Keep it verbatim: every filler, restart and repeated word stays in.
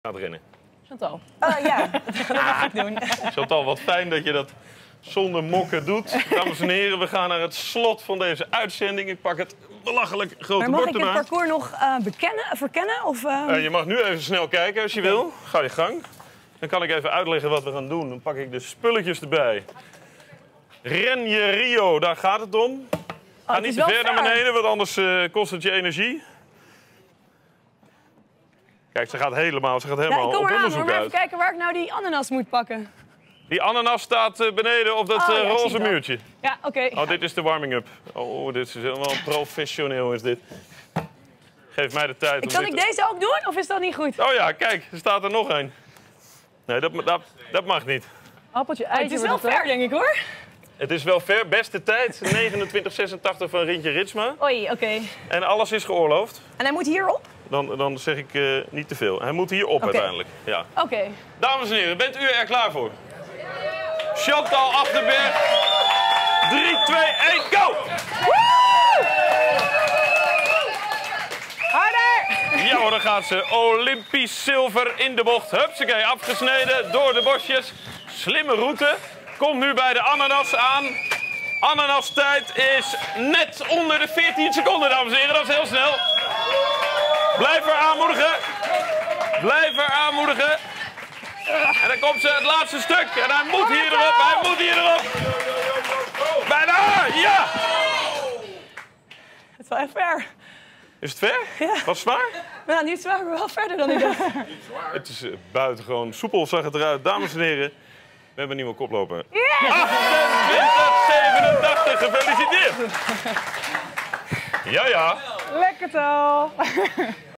gaat rennen. Chantal. Uh, ja, dat mag ik doen. Chantal, wat fijn dat je dat zonder mokken doet. Dames en heren, we gaan naar het slot van deze uitzending. Ik pak het belachelijk grote maar mag bord ik ernaar. het parcours nog uh, bekennen, verkennen? Of, uh... Uh, je mag nu even snel kijken als je okay. wil. Ga je gang. Dan kan ik even uitleggen wat we gaan doen. Dan pak ik de spulletjes erbij. Ren je Rio, daar gaat het om. Ga oh, niet te ver, ver naar beneden, want anders uh, kost het je energie. Kijk, ze gaat helemaal, ze gaat helemaal ja, ik kom op eraan, onderzoek maar uit. even kijken waar ik nou die ananas moet pakken. Die ananas staat uh, beneden op dat oh, uh, ja, roze muurtje. Ja, oké. Okay. Oh, dit is de warming-up. Oh, dit is helemaal professioneel is dit. Geef mij de tijd. Ik, kan om ik dit... deze ook doen, of is dat niet goed? Oh ja, kijk, er staat er nog een. Nee, dat, dat, dat mag niet. Appeltje, eitje. Het is wel ver, denk ik, hoor. Het is wel ver. Beste tijd, negenentwintig zesentachtig van Rintje Ritsma. Oei, oké. Okay. En alles is geoorloofd. En hij moet hierop? Dan, dan zeg ik uh, niet te veel. Hij moet hierop okay. uiteindelijk. Ja. Oké. Okay. Dames en heren, bent u er klaar voor? Chantal Achterberg. drie, twee, één, go! Woe! Harder! Ja hoor, dan gaat ze. Olympisch zilver in de bocht. Hupsakee, afgesneden door de bosjes. Slimme route. Komt nu bij de ananas aan. Ananastijd is net onder de veertien seconden, dames en heren. Dat is heel snel. Blijf haar aanmoedigen. Blijf haar aanmoedigen. En dan komt ze het laatste stuk. En hij moet hier erop. Hij moet hier erop. Bijna. Ja. Het is wel echt ver. Is het ver? Ja. Was het zwaar? Nou, niet zwaar, maar wel verder dan ik dacht. Het is uh, buitengewoon soepel, zag het eruit. Dames en heren, we hebben een nieuwe koploper. Yeah. achtentwintig zevenentachtig, gefeliciteerd. Ja, ja. Lekker toch.